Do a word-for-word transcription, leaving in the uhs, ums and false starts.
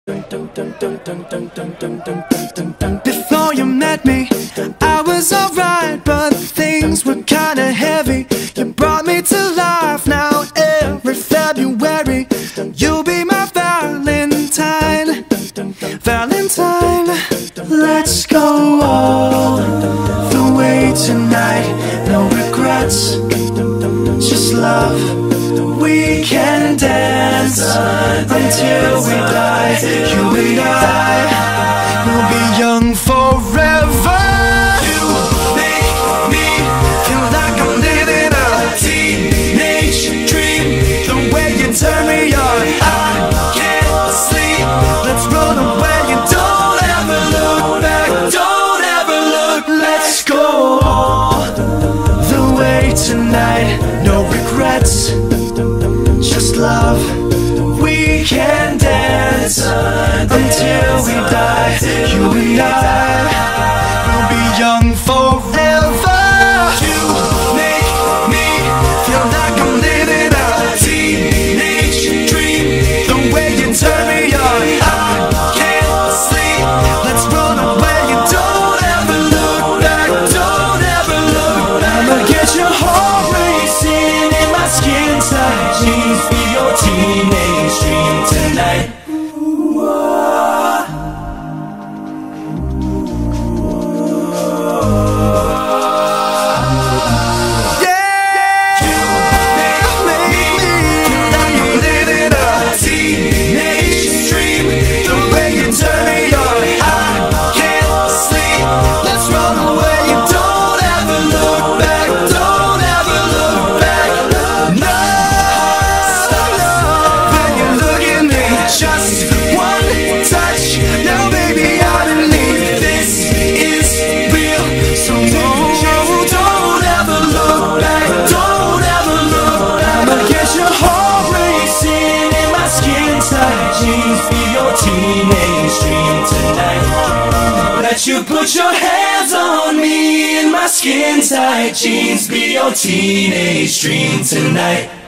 Before you met me, I was alright, but things were kinda heavy. You brought me to life. Now every February you'll be my Valentine. Valentine, let's go all the way tonight. No regrets, just love. We can dance until we die. You and I will be young forever. You make me feel like I'm living a teenage dream. The way you turn me on, I can't sleep. Let's run away and don't ever look back. Don't ever look. Let's go all the way tonight. No regrets, just love. We can dance until we die. You and I will be young forever. You make me feel like I'm living a teenage dream. The way you turn me on, I can't sleep. Let's run away and don't ever look back. Don't ever look back. I'ma get your heart racing in my skin tight jeans. Be your teenage dream tonight. Teenage dream tonight. Let you put your hands on me in my skin tight jeans. Be your teenage dream tonight.